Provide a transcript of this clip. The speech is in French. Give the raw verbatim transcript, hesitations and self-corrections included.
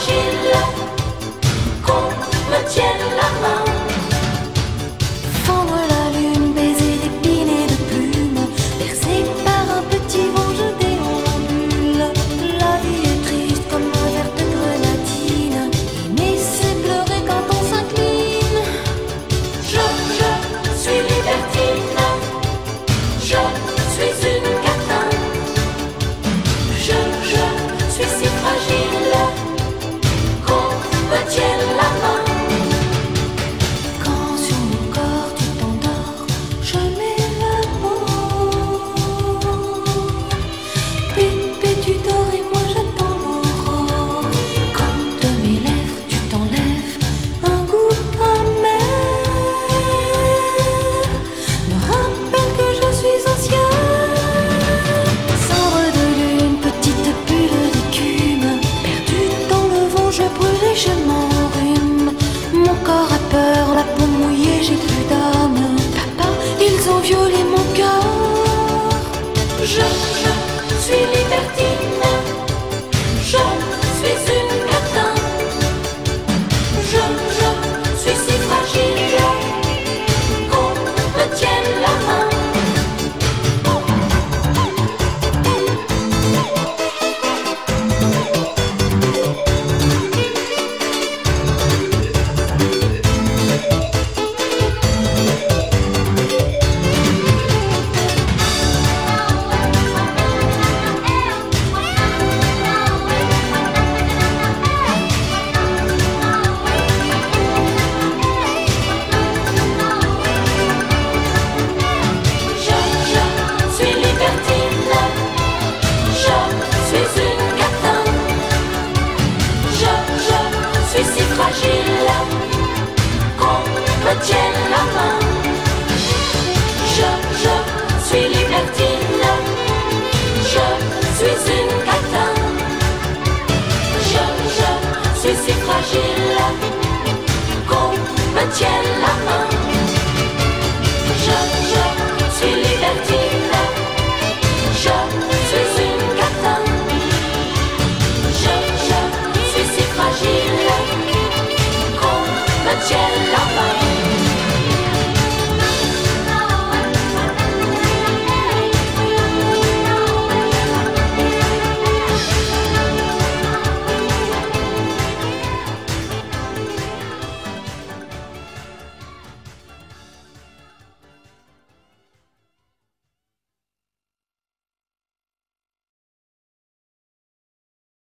fragile qu'on me tienne la main. Fendre la lune, baiser d'épines et de plumes, bercé par un petit vent, je déambule. La vie est triste comme la verte grenadine, aimer c'est pleurer quand on s'incline. Je, je suis libertine, je suis une catin. Je, je suis si fragile qu'on me tienne la main. Quand sur mon corps tu t'endors, je m'évapore. Pépé tu dors et moi j'attends l'aurore. Comme de mes lèvres tu t'enlèves un goût amer, me rappelle que je suis ancien. Cendre de lune, petite bulle d'écume, perdue dans le vent, je brûle et je m'enrhume. Mon corps a peur, la peau mouillée, j'ai plus d'âme. Papa, ils ont violé mon cœur. Je, je suis libertine, je suis une catin. Je, je suis si fragile qu'on me tienne la main. Je, je suis libertine, je suis une catin. Je, je suis si fragile qu'on me tienne la main. Je, je suis libertine, je suis une catin. Je, je suis si fragile qu'on me tienne la main. Je, je suis libertine, je suis une catin. Je, je suis si fragile qu'on me tienne